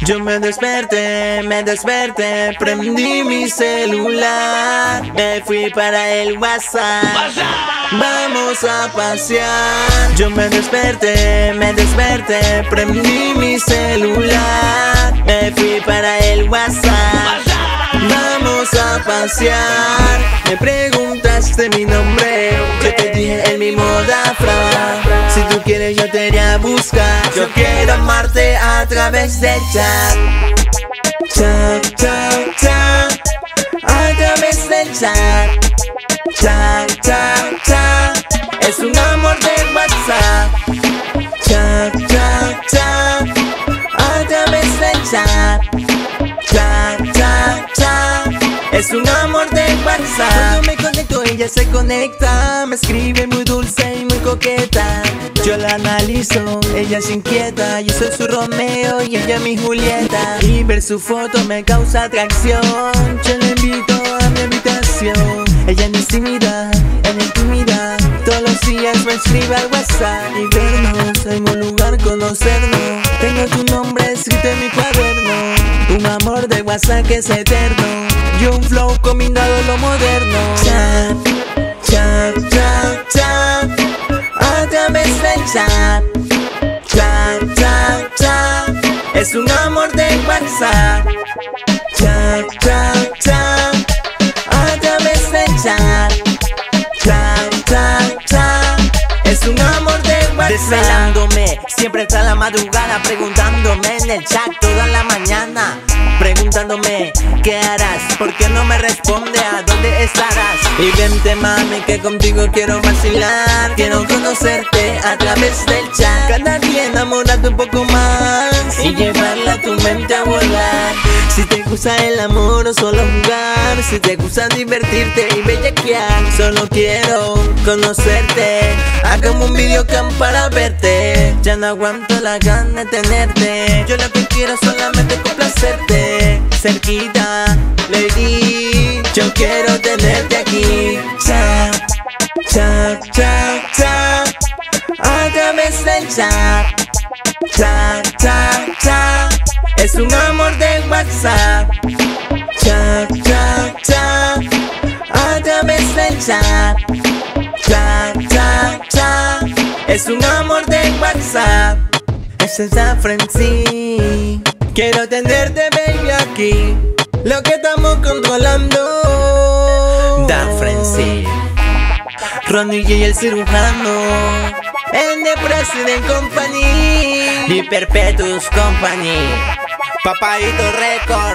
Yo me desperté, prendí mi celular, me fui para el WhatsApp, vamos a pasear. Yo me desperté, prendí mi celular, me fui para el WhatsApp, vamos a pasear. Me preguntaste mi nombre, yo te dije el mismo Dafra. Si tú quieres yo te iré a buscar. Yo quiero amarte a través del chat. Chat, chat, chat. A través del chat. Chat, chat, chat. Es un amor de WhatsApp. Chat, chat, chat. A través del chat. Chat, chat, chat. Es un amor de WhatsApp. Cuando me conecto ella se conecta, me escribe muy dulce y muy coqueta. Yo la analizo, ella se inquieta. Yo soy su Romeo y ella mi Julieta. Y ver su foto me causa atracción. Yo la invito a mi habitación. Ella en intimidad, todos los días me escribe al WhatsApp. Y vernos en un lugar, conocernos. Tengo tu nombre escrito en mi cuaderno. Un amor de WhatsApp que es eterno. Y un flow combinado lo moderno. Chat, chat, chat, chat. A través del chat. Chat, chat, chat. Es un amor de WhatsApp. Chat, chat, chat. A través del chat. Chat, chat, chat. Es un amor de WhatsApp. Desvelándome, siempre está la madrugada, preguntándome en el chat toda la mañana, preguntándome ¿qué harás? ¿Por qué no me responde? ¿A dónde estarás? Y vente mami que contigo quiero vacilar. Quiero conocerte a través del chat. Cada día enamorarte un poco más y llevarla a tu mente a volar. Si te gusta el amor o solo jugar, si te gusta divertirte y bellaquear, solo quiero conocerte. Hagamos un videocam para verte. Ya no aguanto la gana de tenerte. Yo lo que quiero solamente complacerte. Cerquita, lady, yo quiero tenerte aquí. Chat, chat, chat, chat. A través del chat. Chat, chat, chat. Es un amor de WhatsApp. Chat, chat, chat. A través del chat. Chat, chat, chat. Es un amor de WhatsApp. Esa es la Frenzy. Quiero tenerte baby aquí. Lo que estamos controlando. Da Frenzy, Ronnie y el cirujano. En The President Company y Perpetuous Company. Papaito Records.